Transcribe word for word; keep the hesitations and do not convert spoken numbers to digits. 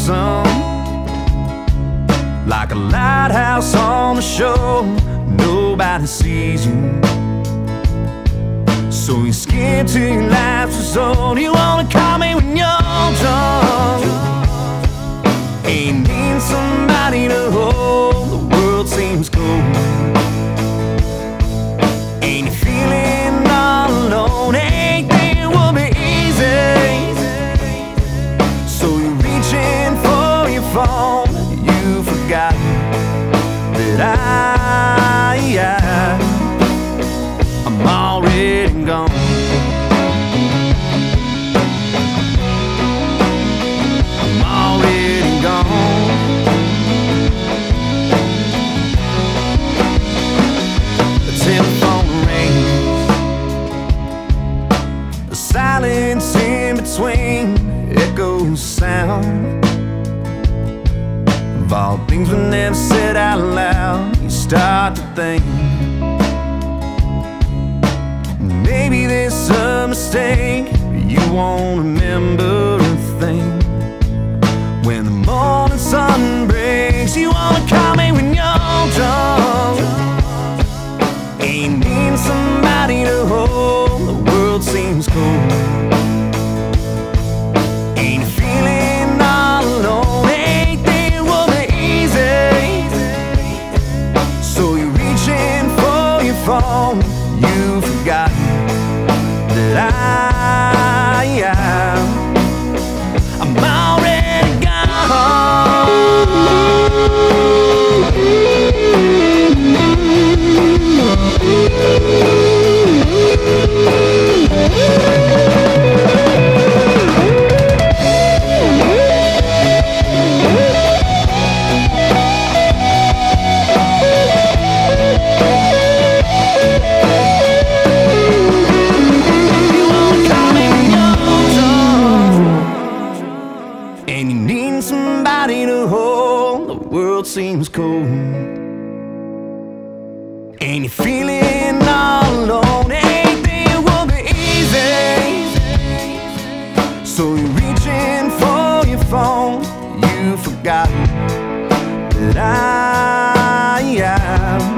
lonesome, like a lighthouse on the shore. Nobody sees you, so you scared till your life is old. You wanna call me when you're drunk, and need somebody to hold. The world seems cold, and you're feeling all alone. Ain't think it would be easy, so you're reaching for your phone. You forgot that I, I I'm already gone. I'm already gone. The telephone rings, the silence in between echoes sound of all things we never said out loud. You start to think maybe this a mistake. You won't remember a thing. When the morning sun breaks, you wanna call me when you're drunk, ain't need somebody to hold. The world seems cold, ain't feeling all alone. Ain't think it will be easy, so you're reaching for your phone. You forgot that I am, I'm already and you need somebody to hold. The world seems cold, and you're feeling all alone. Ain't think it will be easy, so you're reaching for your phone. You forgot that I am